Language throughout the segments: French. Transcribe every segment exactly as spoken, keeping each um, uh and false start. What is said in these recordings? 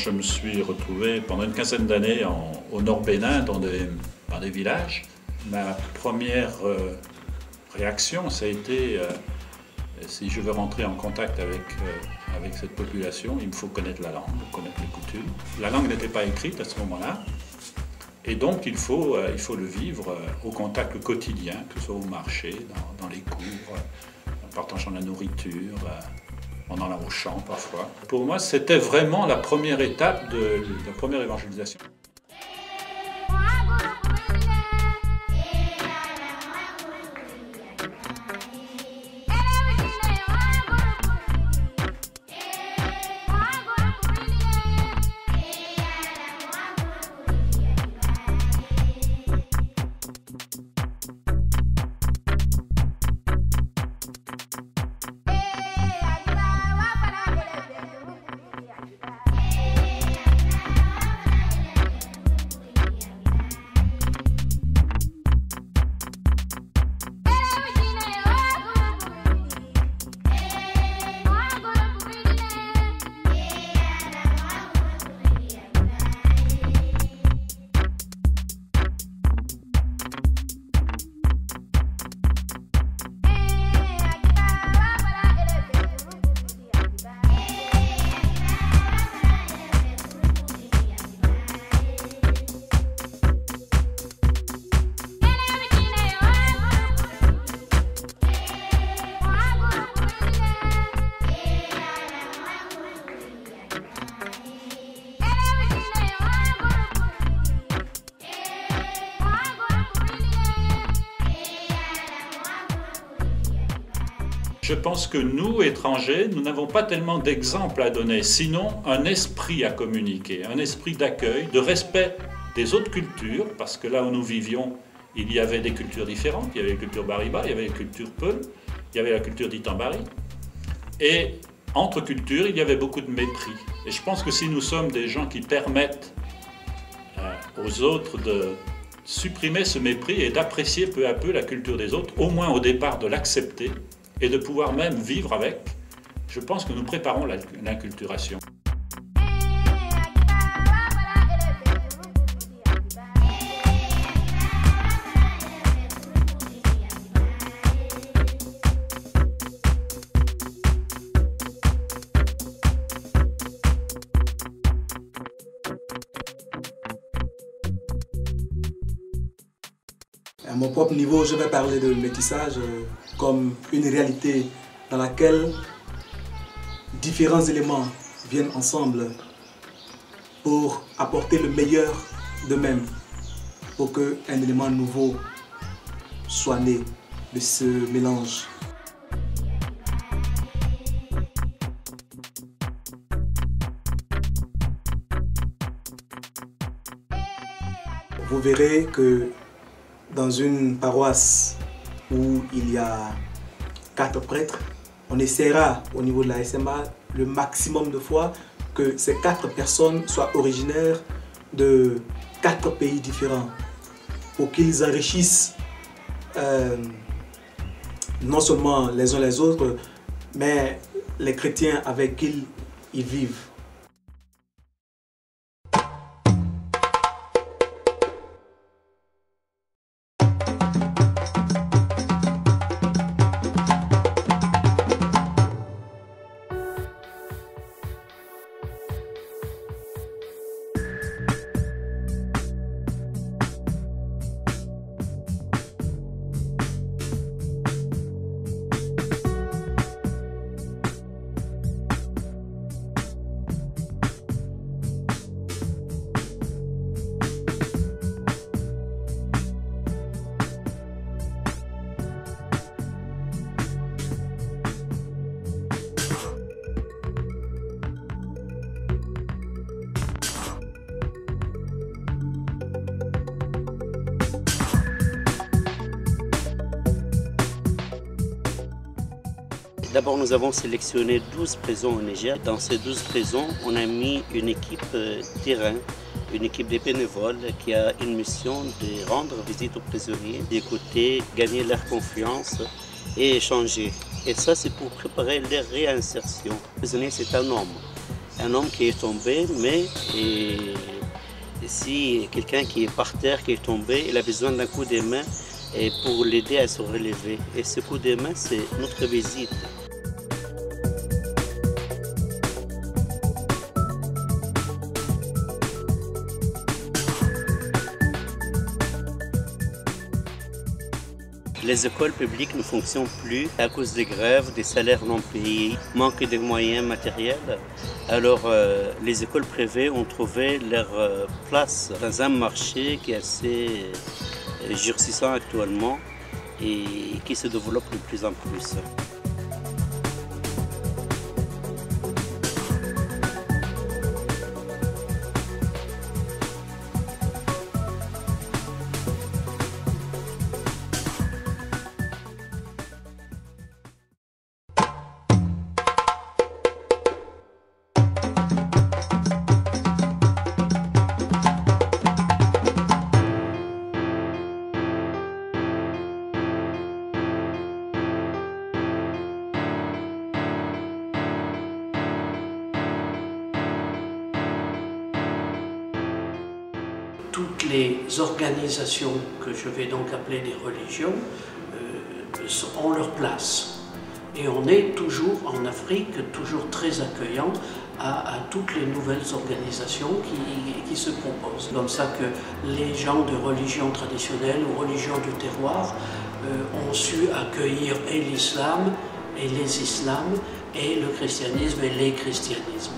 je me suis retrouvé pendant une quinzaine d'années au Nord Bénin, dans des, dans des villages. Ma première euh, réaction, ça a été, euh, si je veux rentrer en contact avec, euh, avec cette population, il me faut connaître la langue, connaître les coutumes. La langue n'était pas écrite à ce moment-là, et donc il faut, euh, il faut le vivre euh, au contact quotidien, que ce soit au marché, dans, dans les cours, euh, en partageant la nourriture, euh, en allant au champ parfois. Pour moi, c'était vraiment la première étape de, de la première évangélisation. Je pense que nous, étrangers, nous n'avons pas tellement d'exemples à donner, sinon un esprit à communiquer, un esprit d'accueil, de respect des autres cultures, parce que là où nous vivions, il y avait des cultures différentes, il y avait la culture Bariba, il y avait la culture Peul, il y avait la culture d'Itambari, et entre cultures, il y avait beaucoup de mépris. Et je pense que si nous sommes des gens qui permettent euh, aux autres de supprimer ce mépris et d'apprécier peu à peu la culture des autres, au moins au départ de l'accepter, et de pouvoir même vivre avec, je pense que nous préparons l'inculturation. À mon propre niveau, je vais parler de métissage comme une réalité dans laquelle différents éléments viennent ensemble pour apporter le meilleur d'eux-mêmes, pour qu'un élément nouveau soit né de ce mélange. Vous verrez que dans une paroisse où il y a quatre prêtres, on essaiera au niveau de la S M A le maximum de fois que ces quatre personnes soient originaires de quatre pays différents pour qu'ils enrichissent euh, non seulement les uns les autres, mais les chrétiens avec qui ils vivent. D'abord, nous avons sélectionné douze prisons au Niger. Dans ces douze prisons, on a mis une équipe terrain, une équipe de bénévoles qui a une mission de rendre visite aux prisonniers, d'écouter, gagner leur confiance et échanger. Et ça, c'est pour préparer leur réinsertion. Le prisonnier, c'est un homme. un homme qui est tombé, mais et, si quelqu'un qui est par terre, qui est tombé, il a besoin d'un coup de main et pour l'aider à se relever. Et ce coup de main, c'est notre visite. Les écoles publiques ne fonctionnent plus à cause des grèves, des salaires non payés, manque de moyens matériels. Alors euh, les écoles privées ont trouvé leur euh, place dans un marché qui est assez euh, durcissant actuellement et qui se développe de plus en plus. Toutes les organisations que je vais donc appeler des religions euh, ont leur place. Et on est toujours en Afrique, toujours très accueillant à, à toutes les nouvelles organisations qui, qui se proposent. Comme ça que les gens de religion traditionnelle ou religion du terroir euh, ont su accueillir et l'islam et les islams et le christianisme et les christianismes.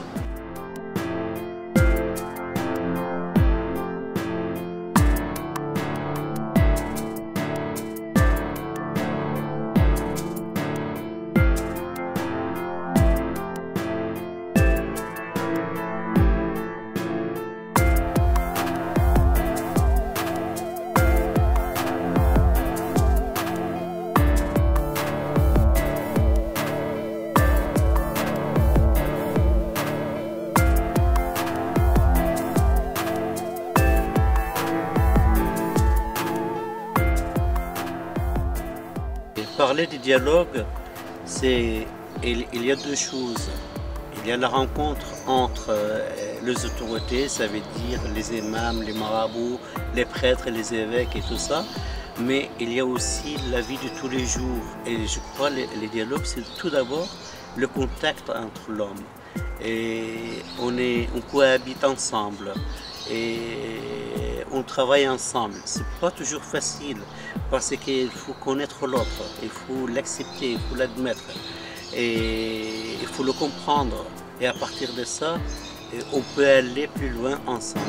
Parler du dialogue, c'est, il, il y a deux choses. Il y a la rencontre entre euh, les autorités, ça veut dire les imams, les marabouts, les prêtres, les évêques et tout ça. Mais il y a aussi la vie de tous les jours. Et je crois que les, les dialogues, c'est tout d'abord le contact entre l'homme. Et on, est, on cohabite ensemble. Et on travaille ensemble. C'est pas toujours facile parce qu'il faut connaître l'autre, il faut l'accepter, il faut l'admettre et il faut le comprendre. Et à partir de ça, on peut aller plus loin ensemble.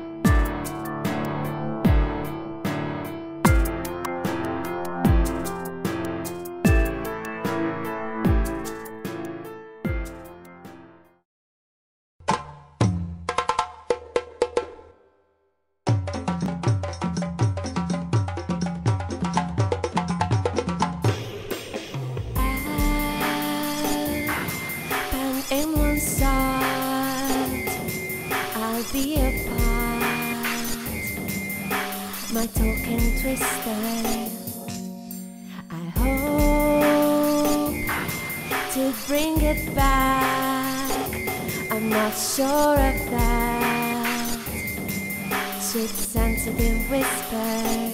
In one side, I'll be a part, my token twister. I hope to bring it back, I'm not sure of that. Sweet sensitive whisper,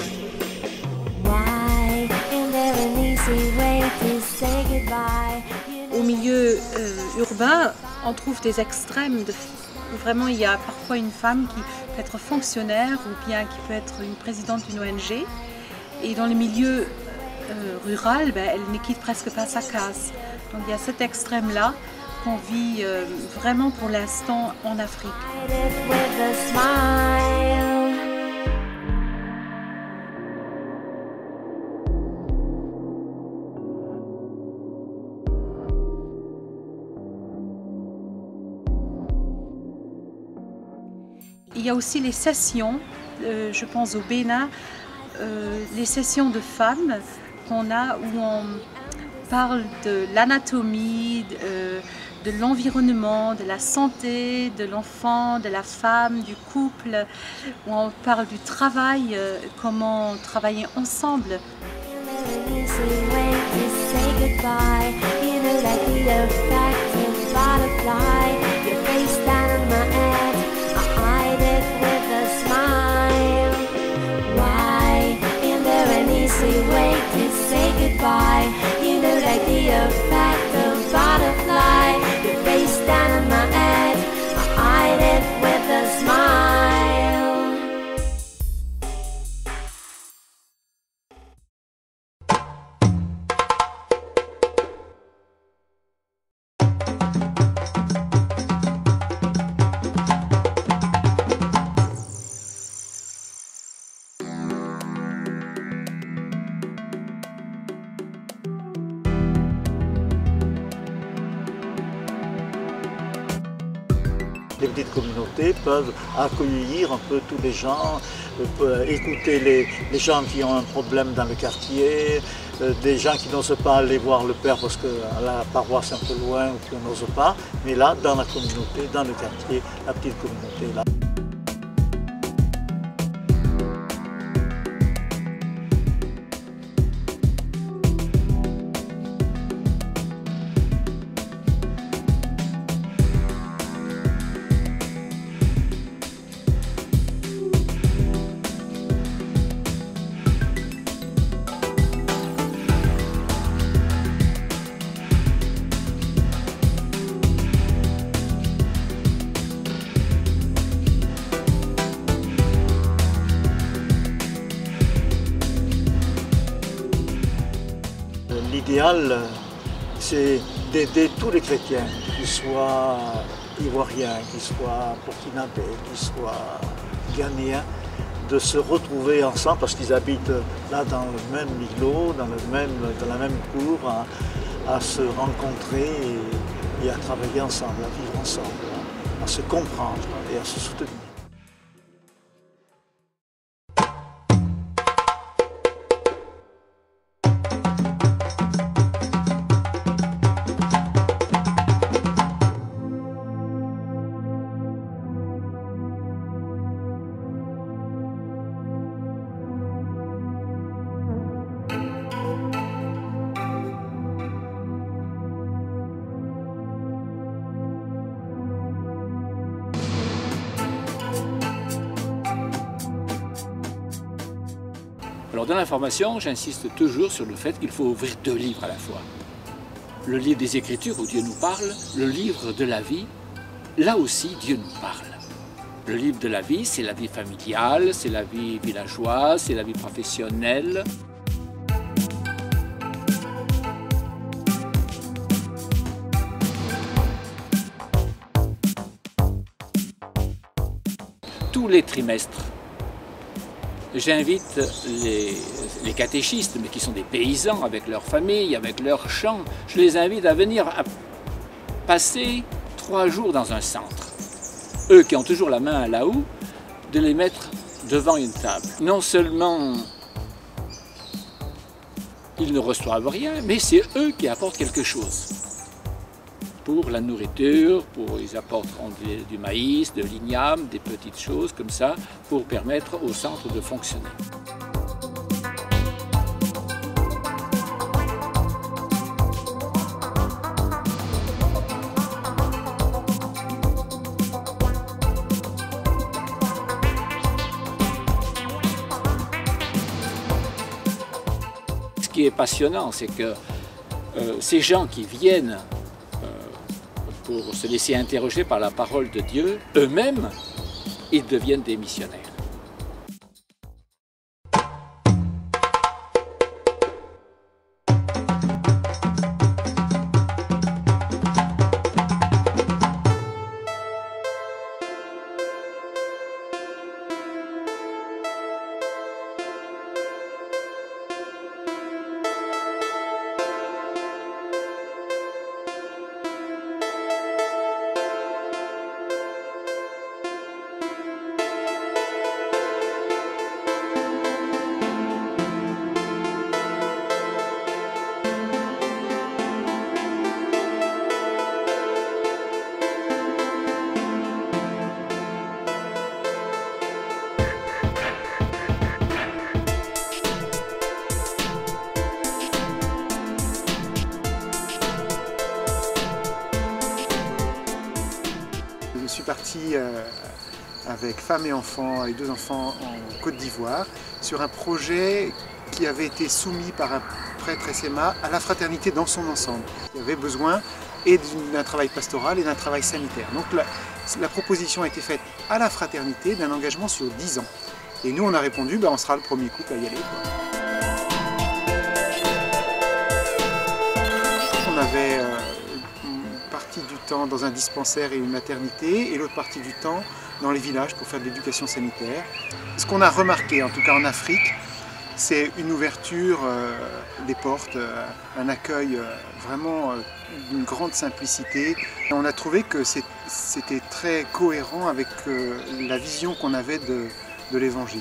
why isn't there an easy way to say goodbye? Au milieu euh, urbain, on trouve des extrêmes. De, vraiment, il y a parfois une femme qui peut être fonctionnaire ou bien qui peut être une présidente d'une O N G. Et dans le milieu euh, rural, ben, elle ne quitte presque pas sa case. Donc il y a cet extrême-là qu'on vit euh, vraiment pour l'instant en Afrique. Il y a aussi les sessions, euh, je pense au Bénin, euh, les sessions de femmes qu'on a où on parle de l'anatomie, de, euh, de l'environnement, de la santé, de l'enfant, de la femme, du couple, où on parle du travail, euh, comment travailler ensemble. Say goodbye, you know that the effect of butterfly. easy way to say goodbye. You know, like the effect of butterfly. Your face down on my head, I hide it with a smile. Les petites communautés peuvent accueillir un peu tous les gens, euh, écouter les, les gens qui ont un problème dans le quartier, euh, des gens qui n'osent pas aller voir le père parce que la paroisse est un peu loin ou qui n'osent pas, mais là, dans la communauté, dans le quartier, la petite communauté là. L'idéal, c'est d'aider tous les chrétiens, qu'ils soient ivoiriens, qu'ils soient burkinabés, qu'ils soient ghanéens, de se retrouver ensemble parce qu'ils habitent là dans le même îlot, dans, le même, dans la même cour, à, à se rencontrer et, et à travailler ensemble, à vivre ensemble, à se comprendre et à se soutenir. Alors dans l'information, j'insiste toujours sur le fait qu'il faut ouvrir deux livres à la fois. Le livre des Écritures où Dieu nous parle, le livre de la vie, là aussi Dieu nous parle. Le livre de la vie, c'est la vie familiale, c'est la vie villageoise, c'est la vie professionnelle. Tous les trimestres, j'invite les, les catéchistes, mais qui sont des paysans avec leur famille, avec leurs champs, je les invite à venir à passer trois jours dans un centre. Eux qui ont toujours la main à la houe, de les mettre devant une table. Non seulement ils ne reçoivent rien, mais c'est eux qui apportent quelque chose. Pour la nourriture, pour, ils apporteront du, du maïs, de l'igname, des petites choses comme ça, pour permettre au centre de fonctionner. Ce qui est passionnant, c'est que euh, ces gens qui viennent pour se laisser interroger par la parole de Dieu, eux-mêmes, ils deviennent des missionnaires. Je suis parti euh, avec femme et enfants, avec deux enfants en Côte d'Ivoire, sur un projet qui avait été soumis par un prêtre S M A à la fraternité dans son ensemble. Il y avait besoin et d'un travail pastoral et d'un travail sanitaire. Donc la, la proposition a été faite à la fraternité d'un engagement sur dix ans. Et nous on a répondu, ben, on sera le premier couple à y aller, quoi. On avait euh, une partie du temps dans un dispensaire et une maternité et l'autre partie du temps dans les villages pour faire de l'éducation sanitaire. Ce qu'on a remarqué, en tout cas en Afrique, c'est une ouverture euh, des portes, euh, un accueil euh, vraiment euh, d'une grande simplicité. Et on a trouvé que c'était très cohérent avec euh, la vision qu'on avait de, de l'Évangile.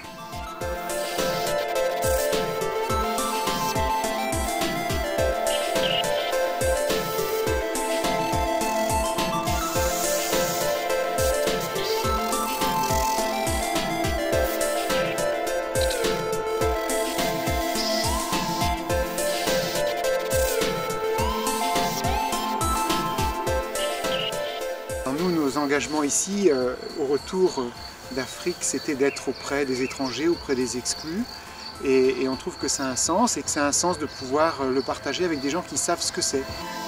Nous, nos engagements ici, euh, au retour d'Afrique, c'était d'être auprès des étrangers, auprès des exclus. Et, et on trouve que ça a un sens et que ça a un sens de pouvoir le partager avec des gens qui savent ce que c'est.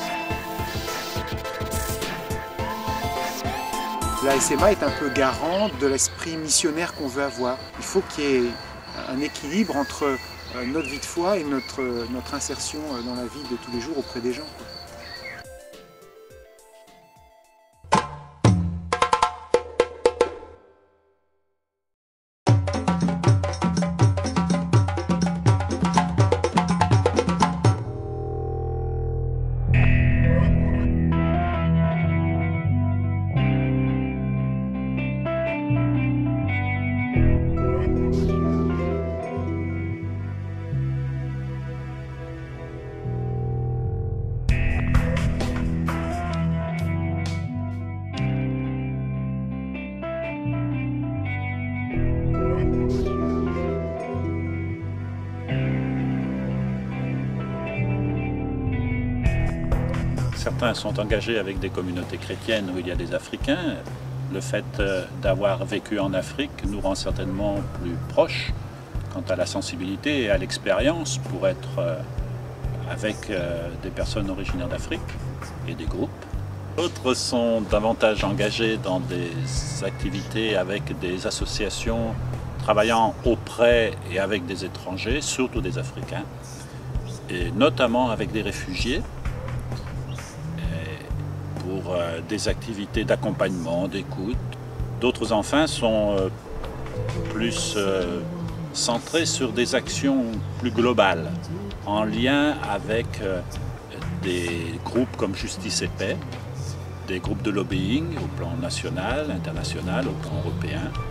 La S M A est un peu garant de l'esprit missionnaire qu'on veut avoir. Il faut qu'il y ait un équilibre entre notre vie de foi et notre, notre insertion dans la vie de tous les jours auprès des gens, quoi. Certains sont engagés avec des communautés chrétiennes où il y a des Africains. Le fait d'avoir vécu en Afrique nous rend certainement plus proches quant à la sensibilité et à l'expérience pour être avec des personnes originaires d'Afrique et des groupes. D'autres sont davantage engagés dans des activités avec des associations travaillant auprès et avec des étrangers, surtout des Africains, et notamment avec des réfugiés, pour euh, des activités d'accompagnement, d'écoute. D'autres enfin sont euh, plus euh, centrés sur des actions plus globales, en lien avec euh, des groupes comme Justice et Paix, des groupes de lobbying au plan national, international, au plan européen,